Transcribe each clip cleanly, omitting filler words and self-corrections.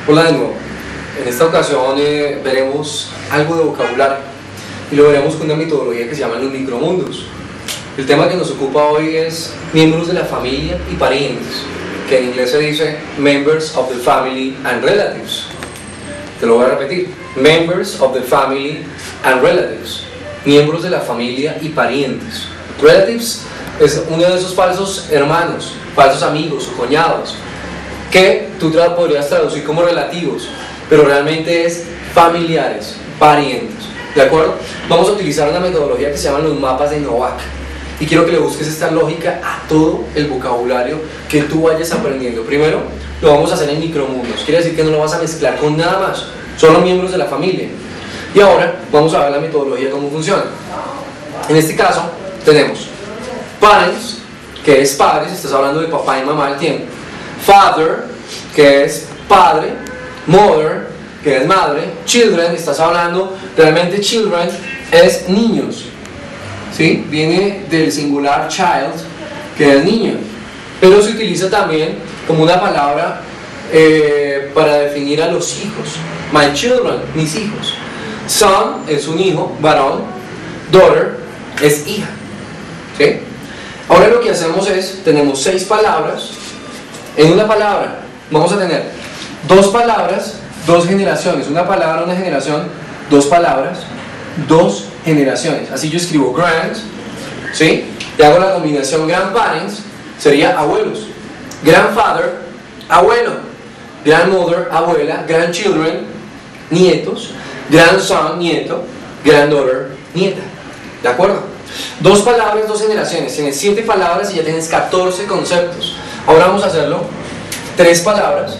Hola de nuevo. En esta ocasión veremos algo de vocabulario y lo veremos con una metodología que se llama los micromundos. El tema que nos ocupa hoy es miembros de la familia y parientes, que en inglés se dice members of the family and relatives. Te lo voy a repetir: members of the family and relatives, miembros de la familia y parientes. Relatives es uno de esos falsos hermanos, falsos amigos o cuñados, que tú podrías traducir como relativos, pero realmente es familiares, parientes, ¿de acuerdo? Vamos a utilizar una metodología que se llama los mapas de Novak, y quiero que le busques esta lógica a todo el vocabulario que tú vayas aprendiendo. Primero, lo vamos a hacer en micromundos, quiere decir que no lo vas a mezclar con nada más, solo miembros de la familia. Y ahora vamos a ver la metodología, cómo funciona. En este caso, tenemos parents, que es padres, estás hablando de papá y mamá al tiempo. Father, que es padre. Mother, que es madre. Children, estás hablando, realmente children es niños, ¿sí? Viene del singular child, que es niño, pero se utiliza también como una palabra para definir a los hijos. My children, mis hijos. Son es un hijo, varón. Daughter es hija, ¿sí? Ahora lo que hacemos es, tenemos 6 palabras. En una palabra vamos a tener 2 palabras, 2 generaciones. Una palabra, una generación, 2 palabras, 2 generaciones. Así yo escribo grand, ¿sí? Y hago la combinación grandparents, sería abuelos. Grandfather, abuelo. Grandmother, abuela. Grandchildren, nietos. Grandson, nieto. Granddaughter, nieta. ¿De acuerdo? 2 palabras, 2 generaciones. Tienes 7 palabras y ya tienes 14 conceptos. Ahora vamos a hacerlo 3 palabras,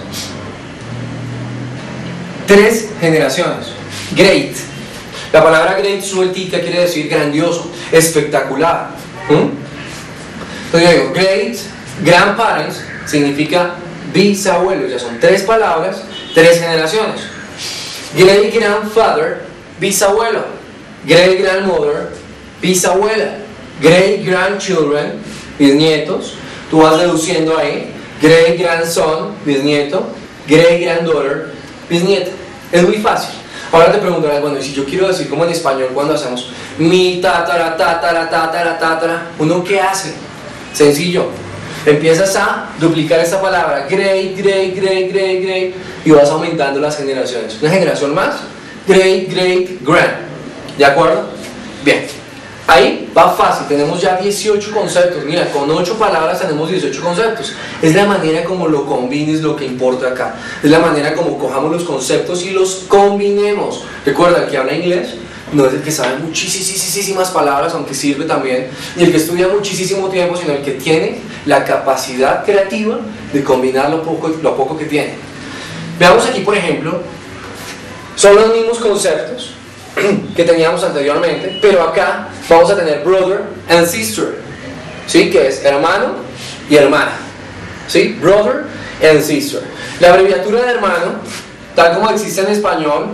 3 generaciones. Great. La palabra great sueltica quiere decir grandioso, espectacular. Entonces yo digo great grandparents, significa bisabuelos. Ya son 3 palabras, 3 generaciones. Great grandfather, bisabuelo. Great grandmother, bisabuela. Great grandchildren, bisnietos. Tú vas deduciendo ahí. Great grandson, bisnieto. Great granddaughter, bisnieta. Es muy fácil. Ahora te preguntarás, bueno, y si yo quiero decir como en español cuando hacemos mi tatara, tatara, tatara, tatara, ¿uno qué hace? Sencillo. Empiezas a duplicar esta palabra, great, great, great, great, great, y vas aumentando las generaciones. Una generación más, great, great, grand. ¿De acuerdo? Bien. Ahí va fácil, tenemos ya 18 conceptos. Mira, con 8 palabras tenemos 18 conceptos. Es la manera como lo combines lo que importa acá. Es la manera como cojamos los conceptos y los combinemos. Recuerda, el que habla inglés no es el que sabe muchísimas palabras, aunque sirve también, ni el que estudia muchísimo tiempo, sino el que tiene la capacidad creativa de combinar lo poco que tiene. Veamos aquí, por ejemplo, son los mismos conceptos que teníamos anteriormente, pero acá vamos a tener brother and sister, ¿sí? Que es hermano y hermana, ¿sí? Brother and sister. La abreviatura de hermano, tal como existe en español,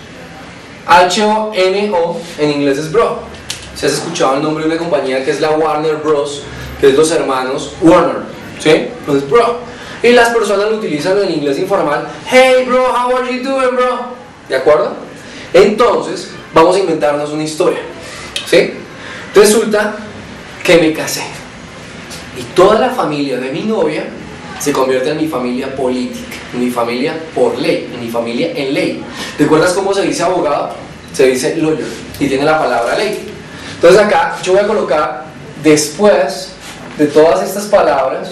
H-O-N-O, en inglés es bro. Si has escuchado el nombre de una compañía que es la Warner Bros., que es los hermanos Warner, ¿sí? Entonces bro. Y las personas lo utilizan en inglés informal, hey bro, how are you doing bro? ¿De acuerdo? Entonces, vamos a inventarnos una historia, ¿sí? Resulta que me casé y toda la familia de mi novia se convierte en mi familia política, en mi familia por ley, en mi familia en ley. ¿Recuerdas cómo se dice abogado? Se dice lawyer y tiene la palabra ley. Entonces acá yo voy a colocar, después de todas estas palabras,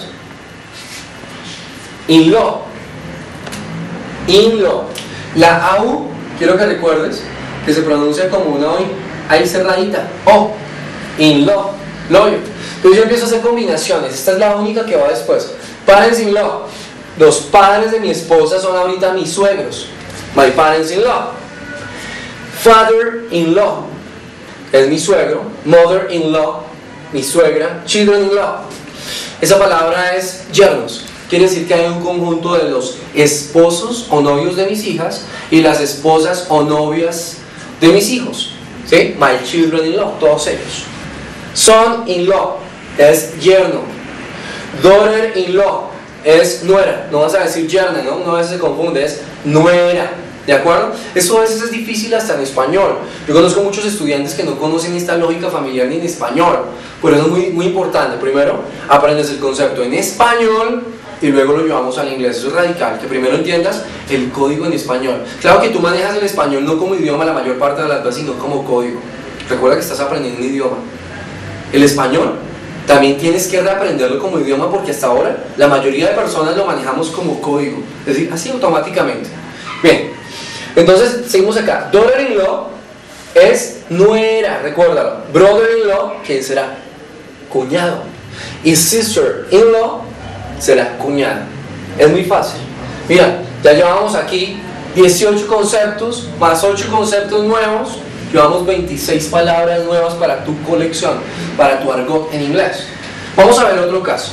in-law. In-law. La AU, quiero que recuerdes que se pronuncia como una O ahí cerradita. O, in-law, lawyer. Entonces yo empiezo a hacer combinaciones. Esta es la única que va después. Parents-in-law. Los padres de mi esposa son ahorita mis suegros. My parents-in-law. Father-in-law es mi suegro. Mother-in-law, mi suegra. Children-in-law. Esa palabra es yernos. Quiere decir que hay un conjunto de los esposos o novios de mis hijas y las esposas o novias de mis hijos, ¿sí? My children-in-law, todos ellos. Son-in-law es yerno. Daughter-in-law es nuera. No vas a decir yerna, ¿no? No se confunde, es no era. ¿De acuerdo? Eso a veces es difícil hasta en español. Yo conozco muchos estudiantes que no conocen esta lógica familiar ni en español. Por eso es muy importante. Primero, aprendes el concepto en español y luego lo llevamos al inglés. Eso es radical, que primero entiendas el código en español. Claro que tú manejas el español no como idioma la mayor parte de las veces, sino como código. Recuerda que estás aprendiendo un idioma. El español también tienes que reaprenderlo como idioma, porque hasta ahora la mayoría de personas lo manejamos como código, es decir, así automáticamente. Bien, entonces seguimos acá. Daughter-in-law es nuera, recuérdalo. Brother-in-law, ¿quién será? Cuñado. Y sister-in-law será cuñada. Es muy fácil. Mira, ya llevamos aquí 18 conceptos más 8 conceptos nuevos. Llevamos 26 palabras nuevas para tu colección, para tu argot en inglés. Vamos a ver otro caso.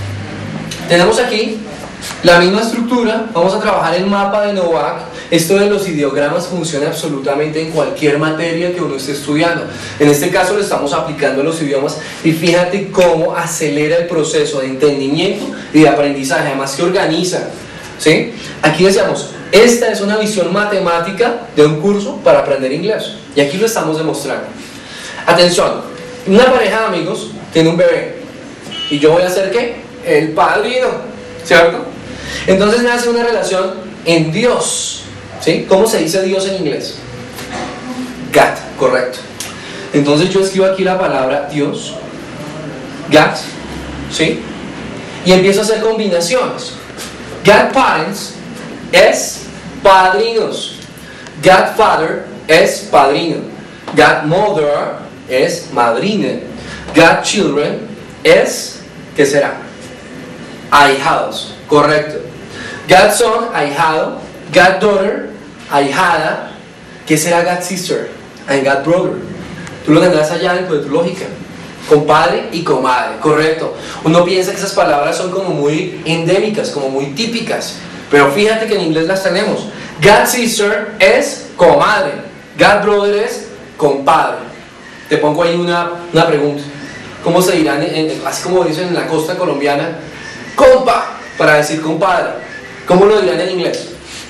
Tenemos aquí la misma estructura. Vamos a trabajar el mapa de Novak. Esto de los ideogramas funciona absolutamente en cualquier materia que uno esté estudiando. En este caso lo estamos aplicando a los idiomas y fíjate cómo acelera el proceso de entendimiento y de aprendizaje. Además que organiza, ¿sí? Aquí decíamos, esta es una visión matemática de un curso para aprender inglés. Y aquí lo estamos demostrando. Atención, una pareja de amigos tiene un bebé. ¿Y yo voy a ser qué? El padrino, ¿cierto? Entonces nace una relación en Dios. ¿Sí? ¿Cómo se dice Dios en inglés? God, correcto. Entonces yo escribo aquí la palabra Dios, God, ¿sí? Y empiezo a hacer combinaciones. Godparents es padrinos. Godfather es padrino. Godmother es madrina. Godchildren es, ¿qué será? Ahijados, correcto. Godson, ahijado. Goddaughter, ahijada. ¿Qué será godsister? And godbrother. Tú lo tendrás allá dentro de tu lógica. Compadre y comadre, correcto. Uno piensa que esas palabras son como muy endémicas, como muy típicas, pero fíjate que en inglés las tenemos. Godsister es comadre. Godbrother es compadre. Te pongo ahí una pregunta. ¿Cómo se dirán, así como dicen en la costa colombiana, compa, para decir compadre? ¿Cómo lo dirán en inglés?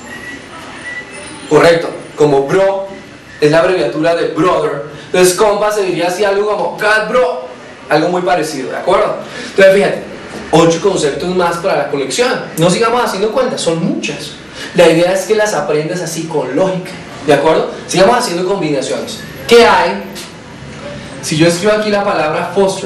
Correcto, como bro es la abreviatura de brother. Entonces compa se diría así algo como God bro, algo muy parecido, ¿de acuerdo? Entonces fíjate, 8 conceptos más para la colección. No sigamos haciendo cuentas, son muchas. La idea es que las aprendas así con lógica, ¿de acuerdo? Sigamos haciendo combinaciones. ¿Qué hay? Si yo escribo aquí la palabra foster,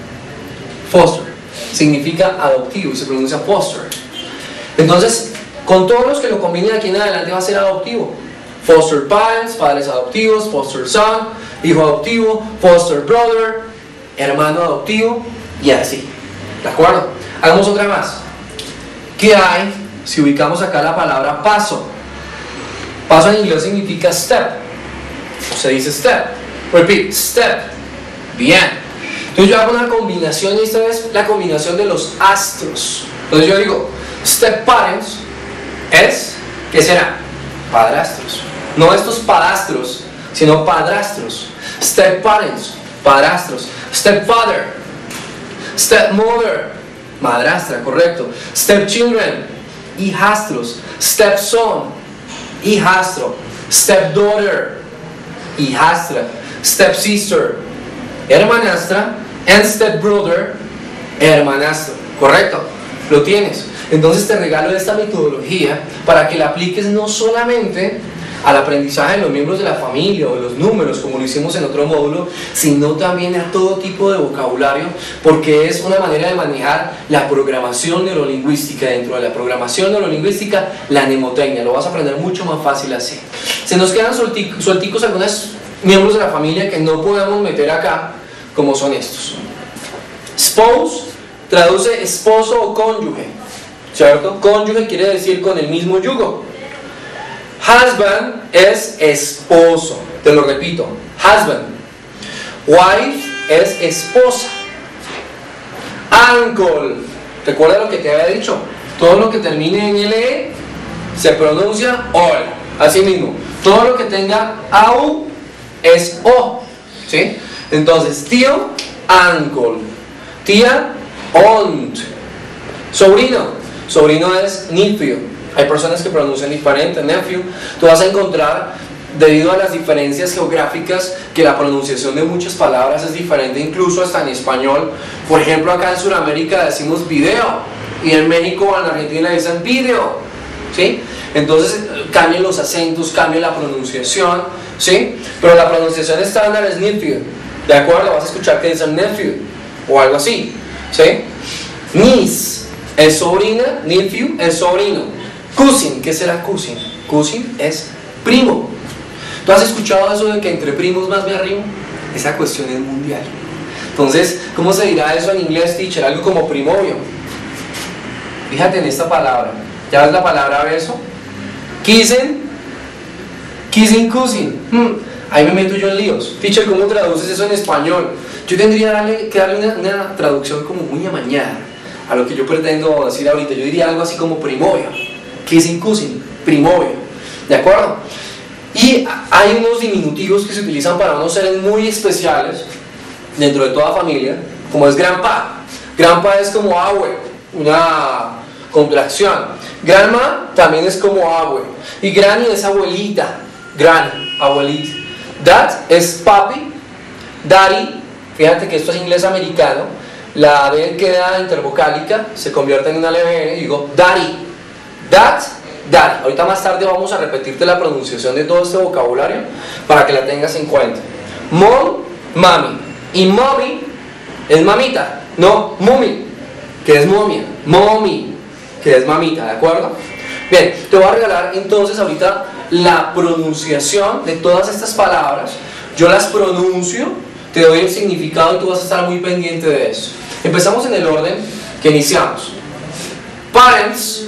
foster significa adoptivo y se pronuncia foster. Entonces, con todos los que lo combinen aquí en adelante va a ser adoptivo. Foster parents, padres adoptivos. Foster son, hijo adoptivo. Foster brother, hermano adoptivo. Y así, ¿de acuerdo? Hagamos otra más. ¿Qué hay si ubicamos acá la palabra paso? Paso en inglés significa step. O se dice step. Repeat, step. Bien. Entonces yo hago una combinación, y esta vez la combinación de los astros. Entonces yo digo, step parents es, ¿qué será? Padrastros. No estos padastros, sino padrastros. Step parents, padrastros. Stepfather, stepmother, madrastra, correcto. Stepchildren, hijastros. Stepson, hijastro. Stepdaughter, hijastra. Stepsister, hermanastra. And stepbrother, hermanastro, correcto. Lo tienes. Entonces te regalo esta metodología para que la apliques no solamente al aprendizaje de los miembros de la familia o de los números, como lo hicimos en otro módulo, sino también a todo tipo de vocabulario, porque es una manera de manejar la programación neurolingüística. Dentro de la programación neurolingüística, la mnemotecnia, lo vas a aprender mucho más fácil así. Se nos quedan suelticos algunos miembros de la familia que no podemos meter acá, como son estos. Spouse traduce esposo o cónyuge, ¿cierto? Cónyuge quiere decir con el mismo yugo. Husband es esposo, te lo repito, husband. Wife es esposa. Uncle, recuerda lo que te había dicho, todo lo que termine en LE se pronuncia OL, así mismo. Todo lo que tenga AU es O, ¿sí? Entonces, tío, uncle. Tía, aunt. Sobrino, sobrino es nephew. Hay personas que pronuncian diferente, nephew. Tú vas a encontrar, debido a las diferencias geográficas, que la pronunciación de muchas palabras es diferente, incluso hasta en español. Por ejemplo, acá en Sudamérica decimos video, y en México o en Argentina dicen video, ¿sí? Entonces cambian los acentos, cambia la pronunciación, ¿sí? Pero la pronunciación estándar es nephew, ¿de acuerdo? Vas a escuchar que dicen nephew o algo así, ¿sí? Niece es sobrina, nephew es sobrino. Cousin, ¿qué será cousin? Cousin es primo. ¿Tú has escuchado eso de que entre primos más me arrimo? Esa cuestión es mundial. Entonces, ¿cómo se dirá eso en inglés, teacher? Algo como primovio. Fíjate en esta palabra. ¿Ya ves la palabra beso? Kissing. Kissing cousin. Ahí me meto yo en líos. Teacher, ¿cómo traduces eso en español? Yo tendría que darle una traducción como muy amañada a lo que yo pretendo decir ahorita. Yo diría algo así como primovio. Kissing cousin. Primovio. ¿De acuerdo? Y hay unos diminutivos que se utilizan para unos seres muy especiales dentro de toda familia, como es grandpa. Grandpa es como abue, una contracción. Grandma también es como abue. Y granny es abuelita. Granny, abuelita. Dad es papi. Daddy, fíjate que esto es inglés americano. La D queda intervocálica, se convierte en una leve N y digo daddy. Dad, daddy. Ahorita más tarde vamos a repetirte la pronunciación de todo este vocabulario para que la tengas en cuenta. Mom, mami. Y mommy es mamita, no mummy, que es momia. Mommy, que es mamita, ¿de acuerdo? Bien, te voy a regalar entonces ahorita la pronunciación de todas estas palabras. Yo las pronuncio, te doy el significado y tú vas a estar muy pendiente de eso. Empezamos en el orden que iniciamos. Parents,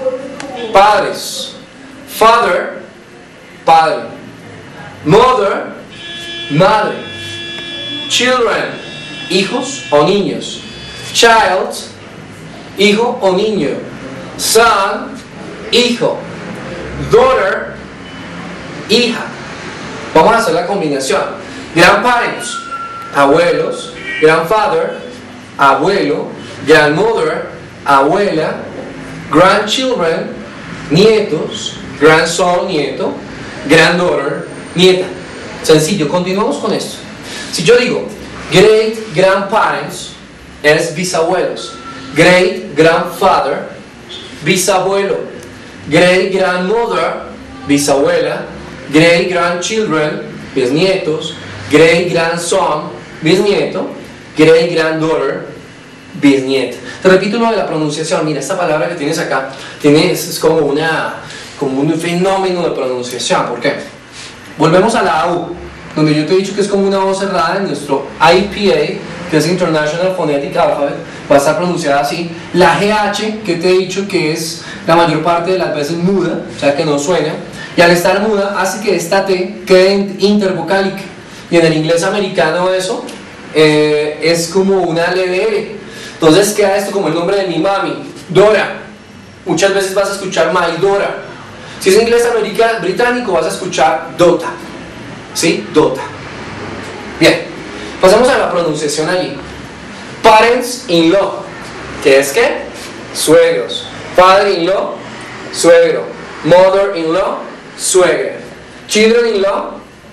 padres. Father, padre. Mother, madre. Children, hijos o niños. Child, hijo o niño. Son, hijo. Daughter, hija. Vamos a hacer la combinación. Grandparents, abuelos. Grandfather, abuelo. Grandmother, abuela. Grandchildren, nietos. Grandson, nieto. Granddaughter, nieta. Sencillo, continuamos con esto. Si yo digo great grandparents, es bisabuelos. Great grandfather, bisabuelo. Great grandmother, bisabuela. Great grandchildren, bisnietos. Great grandson, bisnieto. Great granddaughter, bisnieta. Te repito lo de la pronunciación. Mira, esta palabra que tienes acá es como un fenómeno de pronunciación. ¿Por qué? Volvemos a la AU, donde yo te he dicho que es como una voz cerrada en nuestro IPA, que es International Phonetic Alphabet, va a estar pronunciada así. La GH, que te he dicho que es la mayor parte de las veces muda, o sea que no suena, y al estar muda hace que esta T quede intervocálica, y en el inglés americano eso es como una leve L. Entonces queda esto como el nombre de mi mami, Dora. Muchas veces vas a escuchar My Dora. Si es inglés británico vas a escuchar Dota. ¿Sí? Dota. Bien, pasamos a la pronunciación allí. Parents-in-law, ¿qué es qué? Suegros. Father-in-law, suegro. Mother-in-law, suegra. Children-in-law,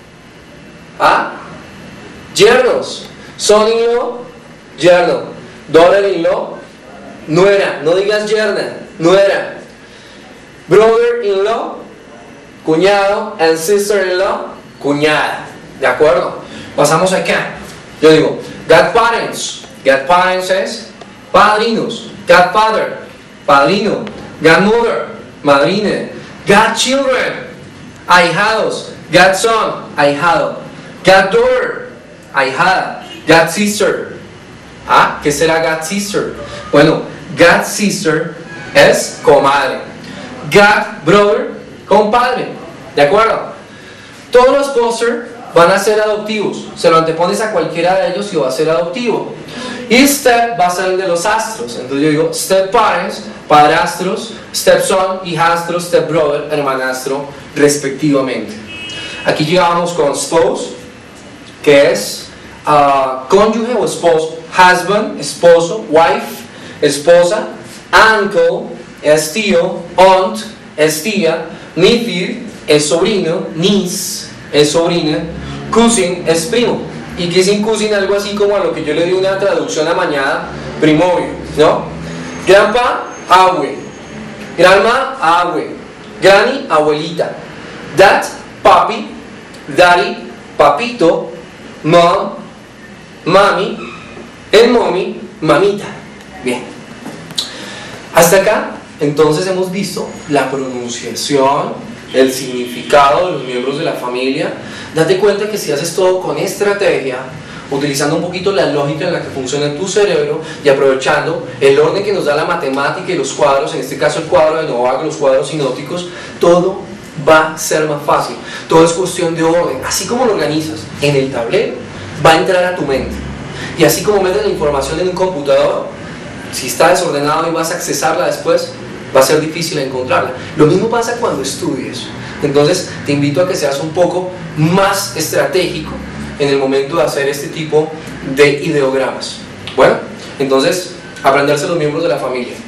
yernos. Son-in-law, yerno. Daughter-in-law, nuera. No digas yerna, nuera. Brother-in-law, cuñado. And sister-in-law, cuñada. ¿De acuerdo? Pasamos acá. Yo digo godparents. Godparents es padrinos. Godfather, padrino. Godmother, madrina. Godchildren, ahijados. Godson, ahijado. Goddaughter, ahijada. Godsister. ¿Qué será godsister? Bueno, godsister es comadre. Godbrother, compadre. ¿De acuerdo? Todos los poster van a ser adoptivos. Se lo antepones a cualquiera de ellos y va a ser adoptivo. Y step va a ser el de los astros. Entonces yo digo step parents, padrastros, stepson, hijastro, stepbrother, hermanastro, respectivamente. Aquí llegamos con spouse, que es cónyuge o esposo. Husband, esposo. Wife, esposa. Uncle es tío. Aunt es tía, nephew es sobrino, niece es sobrina, cousin es primo. Y kissing cousin algo así como a lo que yo le di una traducción amañada, primorio, ¿no? Grandpa, abue. Grandma, abue. Granny, abuelita. Dad, papi. Daddy, papito. Mom, mami. And mommy, mamita. Bien. Hasta acá, entonces hemos visto la pronunciación, el significado de los miembros de la familia. Date cuenta que si haces todo con estrategia, utilizando un poquito la lógica en la que funciona tu cerebro y aprovechando el orden que nos da la matemática y los cuadros, en este caso el cuadro de Novak, los cuadros sinópticos, todo va a ser más fácil. Todo es cuestión de orden. Así como lo organizas en el tablero, va a entrar a tu mente. Y así como metes la información en un computador, si está desordenado y vas a accesarla después, va a ser difícil encontrarla. Lo mismo pasa cuando estudies. Entonces te invito a que seas un poco más estratégico en el momento de hacer este tipo de ideogramas. Bueno, entonces aprenderse los miembros de la familia.